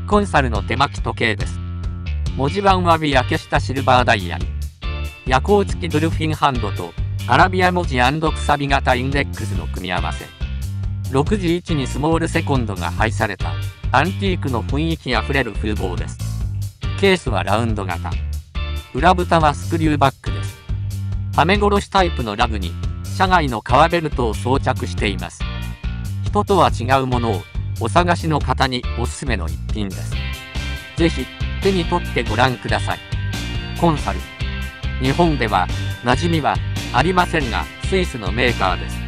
コンサルの手巻き時計です。文字盤は焼けしたシルバーダイヤル。夜光付きドルフィンハンドとアラビア文字&くさび型インデックスの組み合わせ。6時1にスモールセコンドが配されたアンティークの雰囲気あふれる風貌です。ケースはラウンド型。裏蓋はスクリューバックです。はめ殺しタイプのラグに車外の革ベルトを装着しています。人とは違うものをお探しの方におすすめの一品です。ぜひ手に取ってご覧ください。コンサル。日本では馴染みはありませんが、スイスのメーカーです。